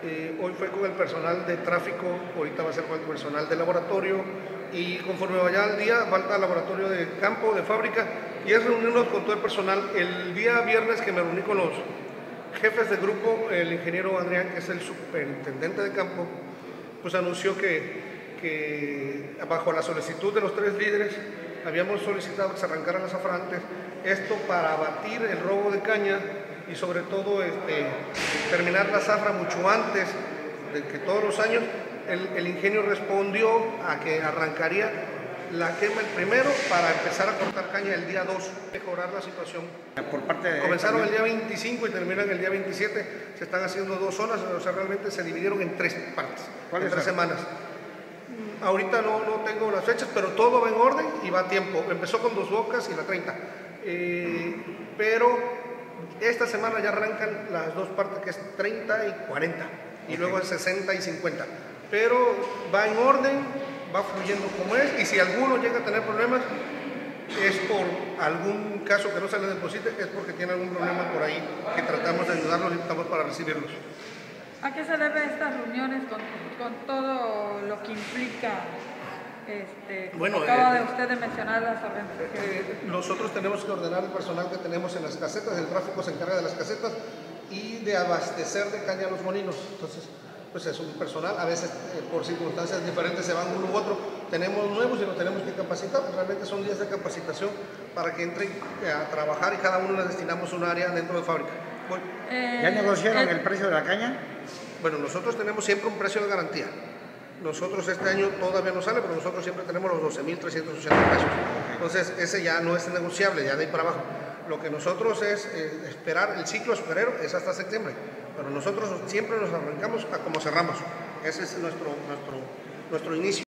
Hoy fue con el personal de tráfico, ahorita va a ser con el personal de laboratorio y conforme vaya el día, falta el laboratorio de campo, de fábrica, y es reunirnos con todo el personal. El día viernes que me reuní con los jefes de grupo, el ingeniero Adrián, que es el superintendente de campo, pues anunció que bajo la solicitud de los 3 líderes habíamos solicitado que se arrancaran las zafra antes, esto para abatir el robo de caña y sobre todo terminar la zafra mucho antes de que todos los años. El ingenio respondió a que arrancaría la quema el primero para empezar a cortar caña el día 2, mejorar la situación. Por parte de Comenzaron el día 25 y terminan el día 27, se están haciendo 2 zonas, o sea, realmente se dividieron en 3 partes, en 3 semanas. Ahorita no tengo las fechas, pero todo va en orden y va a tiempo. Empezó con Dos Bocas y la 30, pero esta semana ya arrancan las 2 partes, que es 30 y 40, y luego es 60 y 50. Pero va en orden, va fluyendo como es, y si alguno llega a tener problemas, es por algún caso que no se le deposite, es porque tiene algún problema por ahí, que tratamos de ayudarlos y estamos para recibirlos. ¿A qué se debe estas reuniones con todo lo que implica, bueno, acaba de usted de mencionar las organizaciones? Nosotros tenemos que ordenar el personal que tenemos en las casetas, el tráfico se encarga de las casetas y de abastecer de caña a los molinos. Entonces, pues es un personal, a veces por circunstancias diferentes se van uno u otro, tenemos nuevos y los tenemos que capacitar, realmente son días de capacitación para que entren a trabajar y cada uno les destinamos un área dentro de fábrica. ¿Ya negociaron el precio de la caña? Bueno, nosotros tenemos siempre un precio de garantía. Nosotros este año todavía no sale, pero nosotros siempre tenemos los 12.380 pesos. Entonces ese ya no es negociable, ya de ahí para abajo. Lo que nosotros es esperar, el ciclo azucarero es hasta septiembre, pero nosotros siempre nos arrancamos a como cerramos. Ese es nuestro inicio.